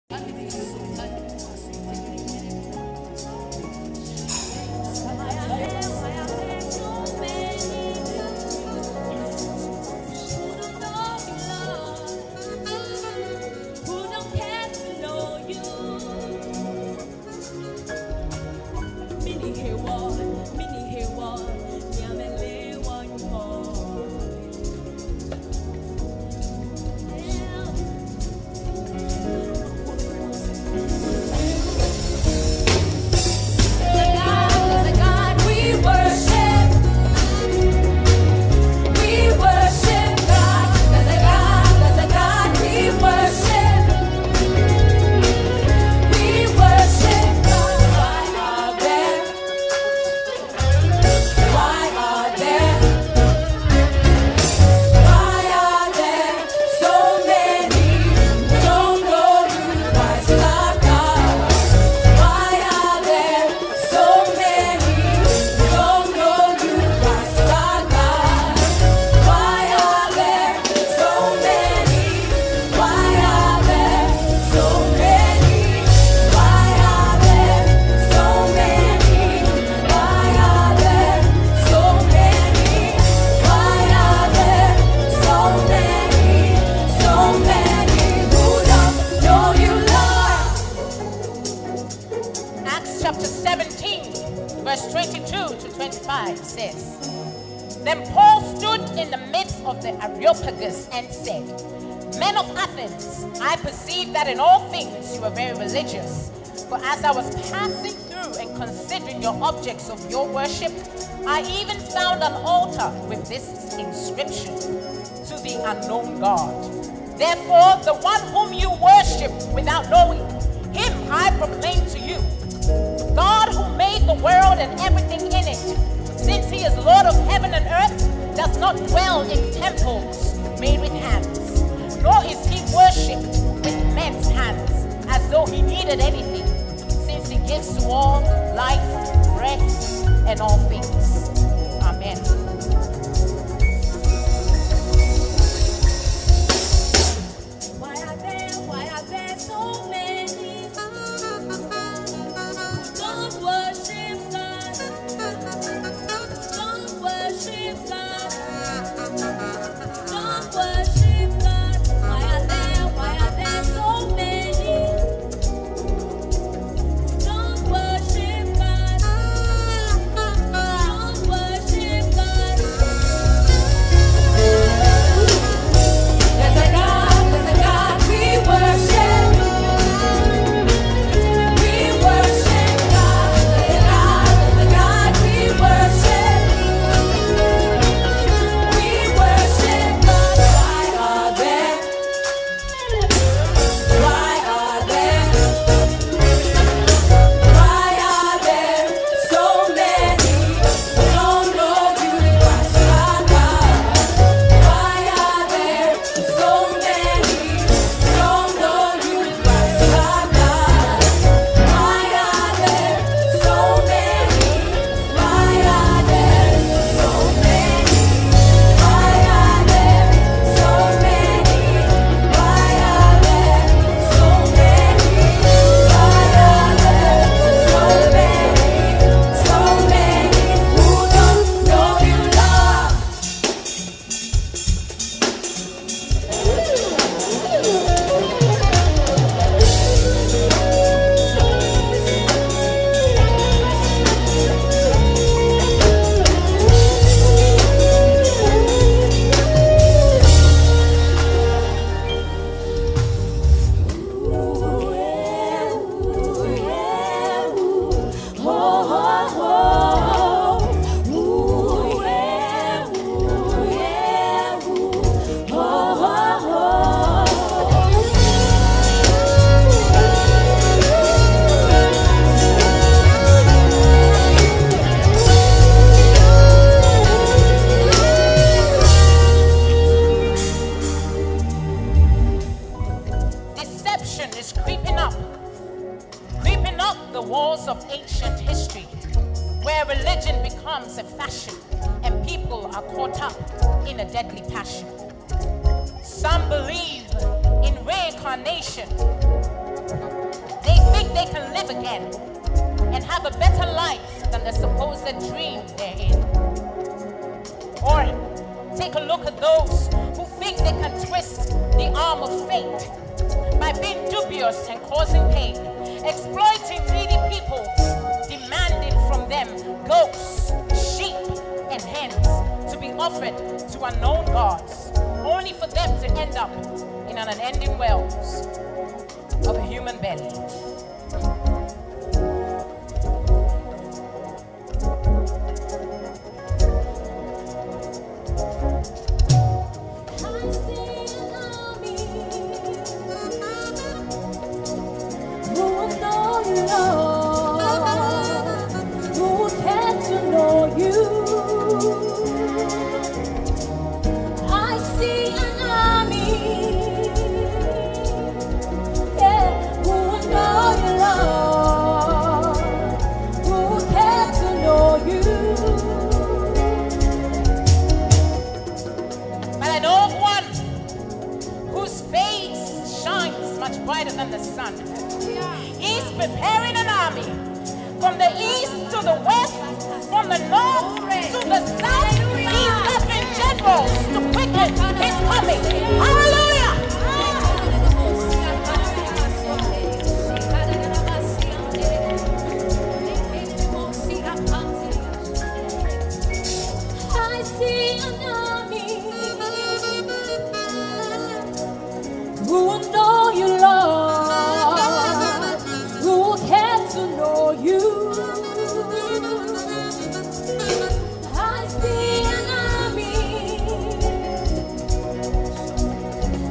verse 22 to 25 says, Then Paul stood in the midst of the Areopagus and said, Men of Athens, I perceive that in all things you are very religious. For as I was passing through and considering your objects of your worship, I even found an altar with this inscription, To the unknown God. Therefore, the one whom you worship without knowing, him I proclaim to you. God who made the world and everything in it, since he is Lord of heaven and earth, does not dwell in temples made with hands, nor is he worshipped with men's hands, as though he needed anything, since he gives to all life, breath, and all things. Amen. Why are there so many who don't worship God? Don't worship God. Don't worship God. Why are there so many who don't worship God? Don't worship God. There's a God we worship. We worship God. There's a God we worship. We worship God. Why are there so many who don't know you, Christ our God? Why are there so many who don't know you, Christ our God? Why are there so many? Why are there so many? Why are there so many? Why are there so many? Why are there so many who don't know you, Lord? Deception is creeping up the walls of ancient history, where religion becomes a fashion and people are caught up in a deadly passion. Some believe in reincarnation, live again and have a better life than the supposed dream they're in. Or take a look at those who think they can twist the arm of fate by being dubious and causing pain, exploiting needy people, demanding from them goats, sheep, and hens to be offered to unknown gods, only for them to end up in an unending wells of a human belly. Brighter than the sun. He's preparing an army from the east to the west, from the north to the south. He's gathering generals to quicken his coming. Hallelujah! I see an army who will know you, Lord, who will care to know you. I see an army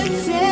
Take